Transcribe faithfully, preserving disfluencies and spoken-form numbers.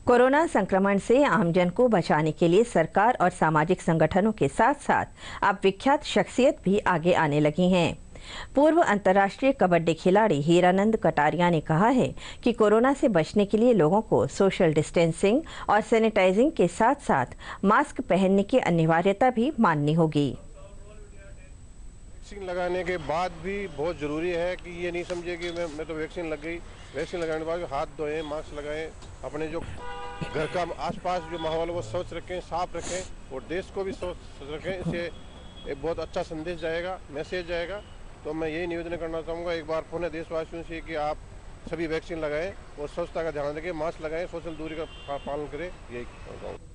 Corona संक्रमण से आमजन को बचाने के लिए सरकार और सामाजिक संगठनों के साथ साथ अब विख्यात शख्सियत भी आगे आने लगी हैं। पूर्व अंतर्राष्ट्रीय कबड्डी खिलाड़ी हीरानंद कटारिया ने कहा है कि कोरोना से बचने के लिए लोगों को सोशल डिस्टेंसिंग और सैनिटाइजिंग के साथ साथ मास्क पहनने की अनिवार्यता भी माननी होगी। वैक्सीन लगाने के बाद भी बहुत ज़रूरी है कि ये नहीं समझे कि मैं मैं तो वैक्सीन लग गई। वैक्सीन लगाने के बाद हाथ धोएं, मास्क लगाएं, अपने जो घर का आसपास जो माहौल है वो स्वच्छ रखें, साफ रखें और देश को भी स्वच्छ रखें। इससे एक बहुत अच्छा संदेश जाएगा, मैसेज जाएगा। तो मैं यही निवेदन करना चाहूँगा एक बार पुनः देशवासियों से कि आप सभी वैक्सीन लगाएं और स्वच्छता का ध्यान रखें, मास्क लगाएं, सोशल दूरी का पालन करें। यही कहूँगा।